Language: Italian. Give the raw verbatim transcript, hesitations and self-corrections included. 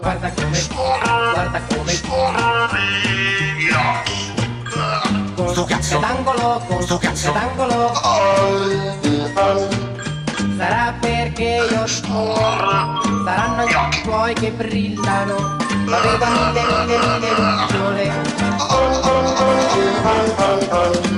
guarda come, guarda come con sto cazzo d'angolo, con sto cazzo d'angolo. Sarà perché io saranno gli occhi tuoi che brillano, ma vedo mille, mille, mille lucciole.